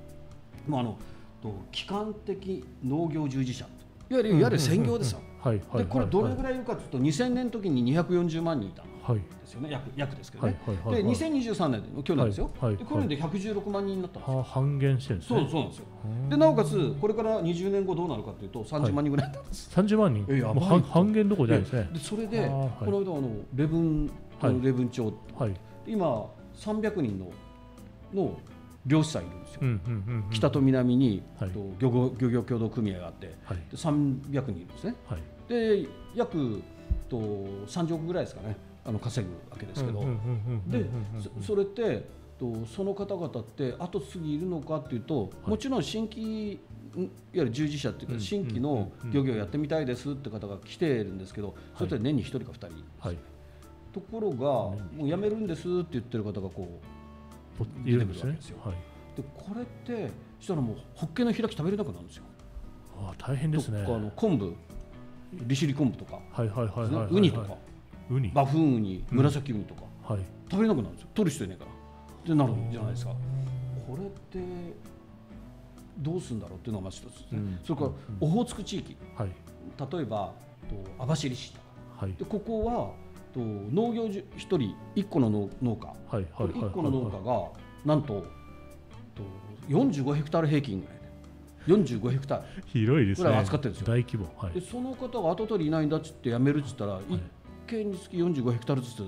基幹的農業従事者いわゆる専業ですよ。でこれどれぐらいいるかというと2000年の時に240万人いたんですよね。約ですけどね。で2023年去年ですよ。で去年で116万人になったんですよ。 半減してるんですね。 そうなんですよ。でなおかつこれから20年後どうなるかというと30万人ぐらいになるんです。 30万人。もう半減どころじゃないですね。 でそれでこの間礼文町今300人の漁師さんいるんですよ。北と南に漁業協同組合があって300人いるんですね。で約30億ぐらいですかね稼ぐわけですけど、でそれってその方々って後継ぎいるのかっていうと、もちろん新規いわゆる従事者っていうか新規の漁業やってみたいですって方が来てるんですけど、それって年に1人か2人、ところがもう辞めるんですって言ってる方が出てくるわけですよ。でこれってしたらもうホッケの開き食べれなくなるんですよ。 大変ですね。 昆布利尻昆布とかウニとかバフンウニ紫ウニとか食べれなくなるんですよ。取る人いないからってなるじゃないですか。これってどうするんだろうっていうのがまず一つ。それからオホーツク地域、例えば網走市とかでここは農業1人1個の農家1個の農家がなんと45ヘクタール平均ぐらいで45ヘクタール広いですね。 ぐらい扱ってるんですよ。 大規模。 でその方が後取りいないんだっつって辞めるっつったら1軒につき45ヘクタールずつ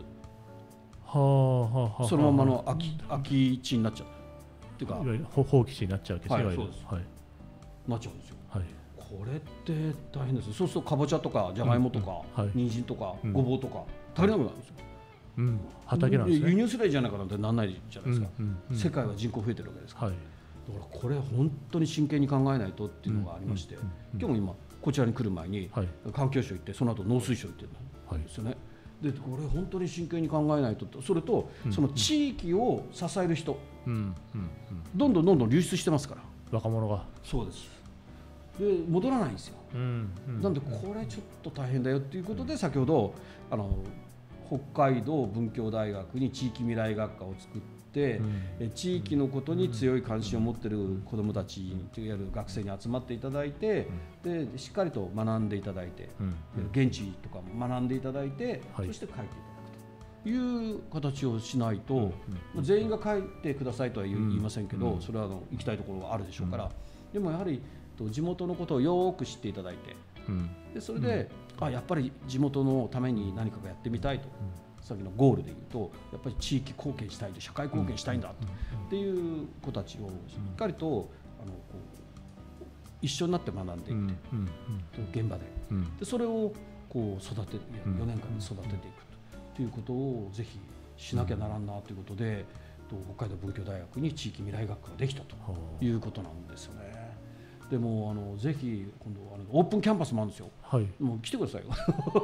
そのままの空き地になっちゃうっていうか放棄地になっちゃうわけですね。 そうです。なっちゃうんですよ。これって大変です。そうするとかぼちゃとかじゃがいもとか人参とかごぼうとか食べれなくなるんですよ。 畑なんですね。 輸入すればいいじゃないかなんてなんないじゃないですか。世界は人口増えてるわけですから。だからこれ本当に真剣に考えないとっていうのがありまして、今日も今こちらに来る前に環境省行ってその後農水省行ってるんですよね。 でこれ本当に真剣に考えないと。それとその地域を支える人、どんどん流出してますから、 若者が。 そうです。で戻らないんですよ。なんでこれちょっと大変だよっていうことで、先ほど北海道文教大学に地域未来学科を作って、地域のことに強い関心を持っている子どもたちに、いわゆる学生に集まっていただいて、でしっかりと学んでいただいて、現地とかも学んでいただいて、そして書いていただくという形をしないと、全員が書いてくださいとは言いませんけど、それは行きたいところはあるでしょうから、でもやはり地元のことをよく知っていただいて、でそれで、やっぱり地元のために何かがやってみたいと、さっきのゴールで言うと、やっぱり地域貢献したいと、社会貢献したいんだっていう子たちをしっかりとこう一緒になって学んでいって、現場で、でそれをこう育て4年間で育てていくということをぜひしなきゃならんなということで、北海道文教大学に地域未来学科ができたということなんですよね。でもぜひ今度オープンキャンパスもあるんですよ。もう来てくださいよ。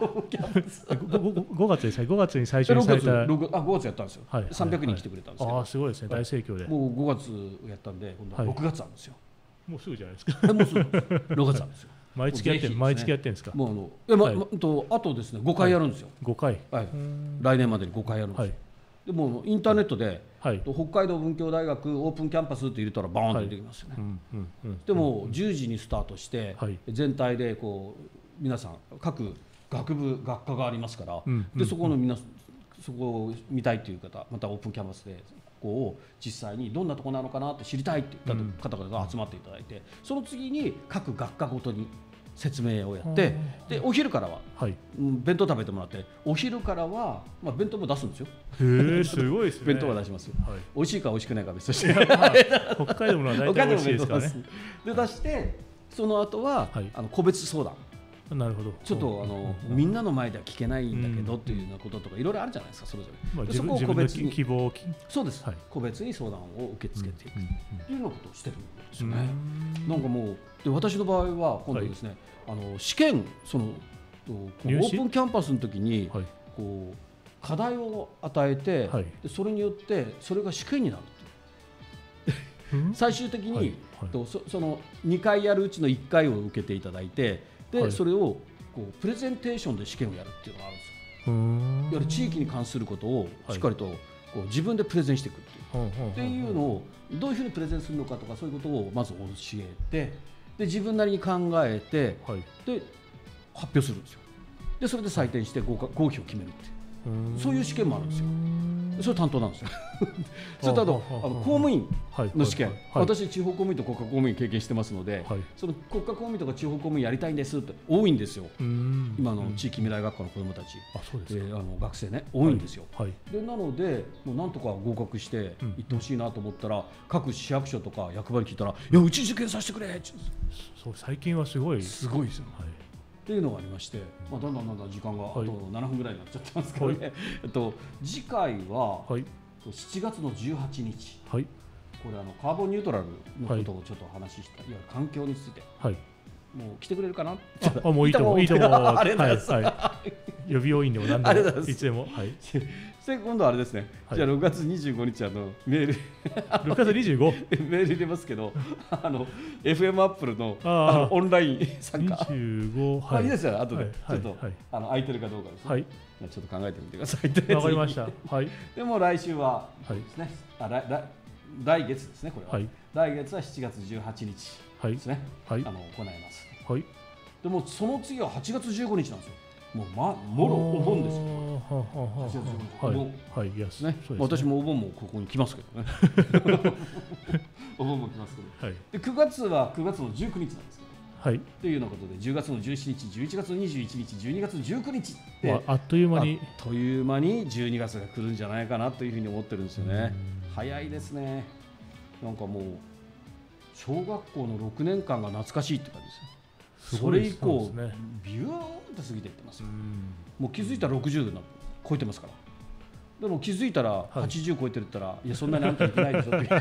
5月ですね。5月に最初にされた。 5月やったんですよ。300人来てくれたんですけど。 すごいですね。大盛況で。 もう5月やったんで、今度6月あるんですよ。 もうすぐじゃないですか。 もうすぐ6月あるんですよ。 毎月やってるんですか。 もうあとですね、5回やるんですよ。 5回。 来年までに5回やるんですよ。でもインターネットで、北海道文教大学オープンキャンパスって入れたらバーンと出てきますよね。でも10時にスタートして、全体でこう皆さん各学部学科がありますから、でそこを見たいという方、またオープンキャンパスでここを実際にどんなところなのかなって知りたいって言った方々が集まっていただいて、その次に各学科ごとに説明をやって、でお昼からは弁当食べてもらって、お昼からは弁当も出すんですよ。 すごいですね。 弁当は出しますよ。美味しいか美味しくないか別として、 北海道のは大体美味しいですからね。 で出して、その後は個別相談。 なるほど。 ちょっとみんなの前では聞けないんだけどっていうようなこととかいろいろあるじゃないですか、それぞれ。そこを個別に希望、 そうです、個別に相談を受け付けていくというようなことをしてるんですよね。なんかもうで、私の場合は今度ですね、試験、オープンキャンパスの時にこう課題を与えて、でそれによってそれが試験になるっていう最終的にその2回やるうちの1回を受けていただいて、でそれをこうプレゼンテーションで試験をやるっていうのがあるんですよ。いわゆる地域に関することをしっかりとこう自分でプレゼンしていくっていうのをどういうふうにプレゼンするのかとか、そういうことをまず教えて、で自分なりに考えて、で発表するんですよ。でそれで採点して合否を決めるっていう、そういう試験もあるんですよ。それ担当なんですよ。それと公務員の試験、私地方公務員と国家公務員経験してますので、その国家公務員とか地方公務員やりたいんですって多いんですよ。今の地域未来学科の子どもたち、学生ね、多いんですよ。でなのでもうなんとか合格して行ってほしいなと思ったら、各市役所とか役場に聞いたら、いやうち受験させてくれって。 そう、最近はすごいですよ。っていうのがありまして、だんだん時間があと7分ぐらいになっちゃってますけどね。次回は7月の18日、これカーボンニュートラルのことをちょっとお話しした、いわゆる環境について、もう来てくれるかな。 もういいと思う。予備要員でも何でもいつでも。 で今度はあれですね、じゃあ6月25日メール 6月25 メール入れますけど、FM アップルのオンライン参加 25、 いいですよ、後でちょっと空いてるかどうかですね、ちょっと考えてみてください。 わかりました。 でも来週はですね、来月ですね、これは来月は7月18日ですね、行います。でもその次は8月15日なんですよ。もろお盆ですよ。私もお盆もここに来ますけどね。お盆も来ますけど。で9月は9月の19日なんですけど。というようなことで10月の17日、11月の21日、12月の19日ってあっという間に 12月が来るんじゃないかなというふうに思ってるんですよね。早いですね。なんかもう小学校の6年間が懐かしいって感じですよ。それ以降ビューンと過ぎていってますよ。もう気づいたら60超えてますから。 でも気づいたら80超えてるって言ったら、いやそんなにあんたいけないでしょって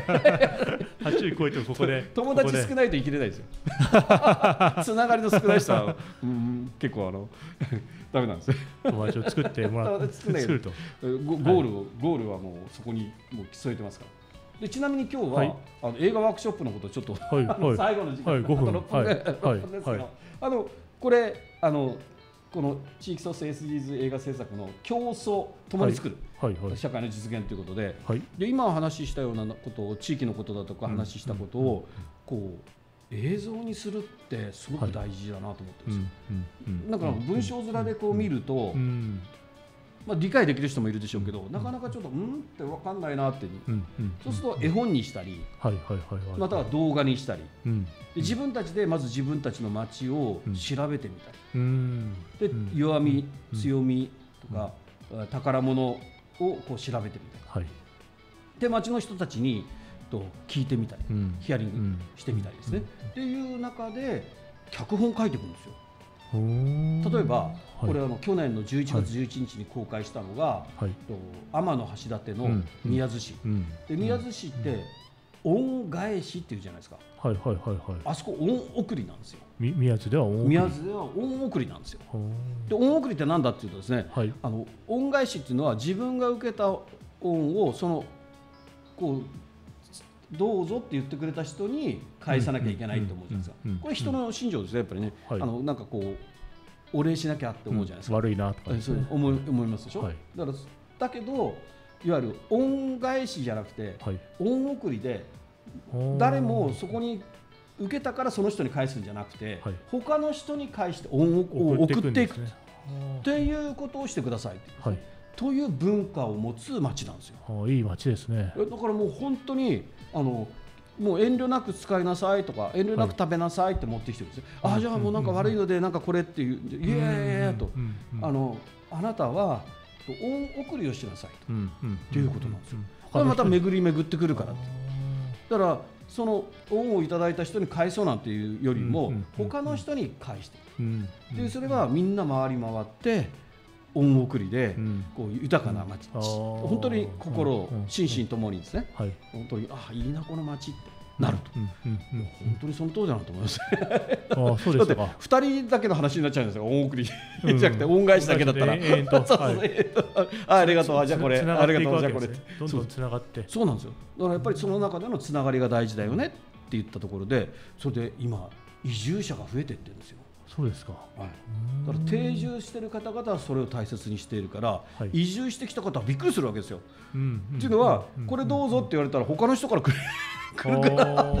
80超えてもここで友達少ないと生きれないですよつながりの少ない人は、結構ダメなんですよ友達を作ってもらって作るとゴールはもうそこにもう添えてますから。でちなみに今日は、映画ワークショップのことをちょっと、最後の時間、 5分、 6分ですけど、これこの地域創生 SDGs 映画制作の競争共に作る、社会の実現ということで、で今お話ししたようなことを地域のことだとか話したことをこう映像にするってすごく大事だなと思ってるんですよ。なんか文章面でこう見ると、理解できる人もいるでしょうけど、なかなかちょっとって分かんないなって、そうすると絵本にしたり、または動画にしたり、で自分たちでまず自分たちの街を調べてみたり、で弱み強みとか宝物をこう調べてみたり、で街の人たちに聞いてみたり、ヒアリングしてみたりですね、っていう中で脚本書いていくんですよ。例えばこれ去年の11月11日に公開したのが天橋立の宮津市で、宮津市って恩返しっていうじゃないですか。あそこ恩送りなんですよ。 宮津では恩送りなんですよ。で恩送りって何だっていうとですね、恩返しっていうのは自分が受けた恩をこうどうぞって言ってくれた人に返さなきゃいけないと思うじゃないですか。これ人の心情ですね、やっぱりね。なんかこうお礼しなきゃって思うじゃないですか。 悪いなとか思いますでしょ。だけどいわゆる恩返しじゃなくて恩送りで、誰もそこに受けたからその人に返すんじゃなくて、他の人に返して恩を送っていくっていうことをしてくださいという文化を持つ町なんですよ。 いい町ですね。 だからもう本当にもう遠慮なく使いなさいとか遠慮なく食べなさいって持ってきてるんですよ。じゃあもうなんか悪いのでなんかこれっていう、いやいやと、あなたは恩送りをしなさいということなんですよ。これまた巡り巡ってくるからって。だからその恩をいただいた人に返そうなんていうよりも他の人に返してで、それはみんな回り回って恩送りでこう豊かな町、本当に心を心身ともにですね、本当にいいなこの町ってなると、本当にその通りだなと思います。 そうですか。 2人だけの話になっちゃうんですよ。恩送りじゃなくて恩返しだけだったら、ありがとう、じゃあこれ、ありがとう、じゃあこれってどんどんつながって、 そうなんですよ。だからやっぱりその中でのつながりが大事だよねって言ったところで、それで今移住者が増えていってるんですよ。 そうですか。 だから定住している方々はそれを大切にしているから、移住してきた方はびっくりするわけですよ。っていうのは、これどうぞって言われたら他の人から来るから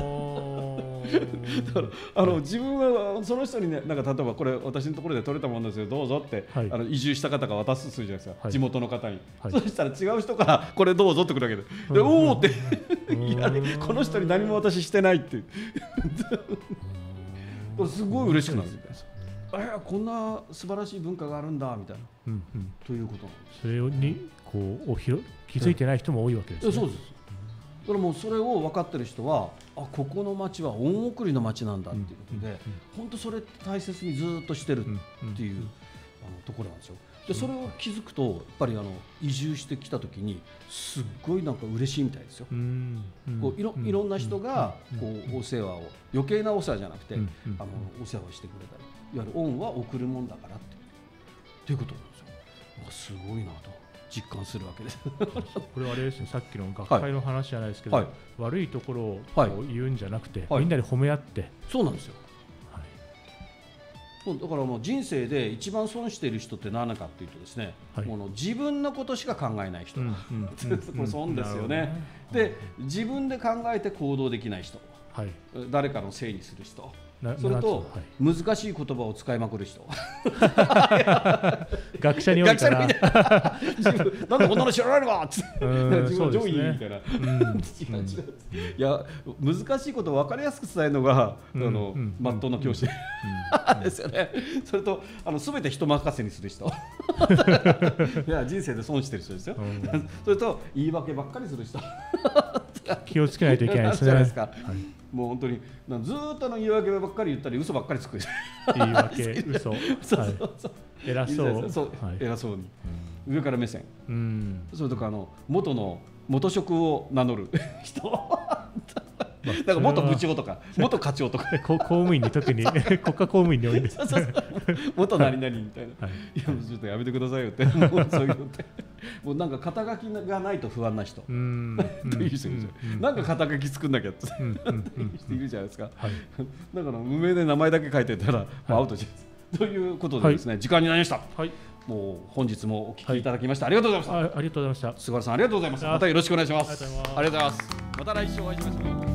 自分はその人にね、なんか例えばこれ私のところで取れたものですよどうぞって、移住した方が渡すするじゃないですか、地元の方に、そしたら違う人からこれどうぞって来るわけで、おおっていやこの人に何も私してないってこれすごい嬉しくなるみたいです。こんな素晴らしい文化があるんだみたいな、ということなんです。 それにこう気づいてない人も多いわけですね。 そうです。だからもうそれを分かってる人はここの町は恩送りの町なんだっていうことで、本当それ大切にずっとしてるっていうところなんですよ。でそれを気づくとやっぱり移住してきた時にすっごいなんか嬉しいみたいですよ。こういろんな人がこうお世話を、余計なお世話じゃなくてお世話をしてくれたり、いわゆる恩は送るもんだからっていうことなんですよ。なんかすごいなと実感するわけです。 これはあれですね、さっきの学会の話じゃないですけど、悪いところを言うんじゃなくて、みんなで褒め合って。 そうなんですよ。だからもう人生で一番損している人って何かっていうとですね、自分のことしか考えない人、これ損ですよね。で自分で考えて行動できない人、誰かのせいにする人、それと難しい言葉を使いまくる人学者に多いからなんでこんなの知らないのかって自分上位みたいな、いや難しいことを分かりやすく伝えるのがまっとうな教師ですよね。それと全て人任せにする人いや人生で損してる人ですよ。それと言い訳ばっかりする人気をつけないといけないですね。 もう本当にずっと言い訳ばっかり言ったり嘘ばっかりつく言い訳嘘偉そう偉そうに。 上から目線、それとか元職を名乗る人だから元部長とか元課長とか公務員に特に国家公務員に多いんです。 元何々みたいな、いやもうちょっとやめてくださいよって、もうそういうのってもうなんか肩書きがないと不安な人という人いるじゃん。なんか肩書き作んなきゃって人いるじゃないですか。だから無名で名前だけ書いてたらアウトじゃないですか。ということでですね、時間になりました。もう本日もお聞きいただきましてありがとうございました。 ありがとうございました。 菅原さんありがとうございます。またよろしくお願いします。 ありがとうございます。 ありがとうございます。また来週お会いしましょう。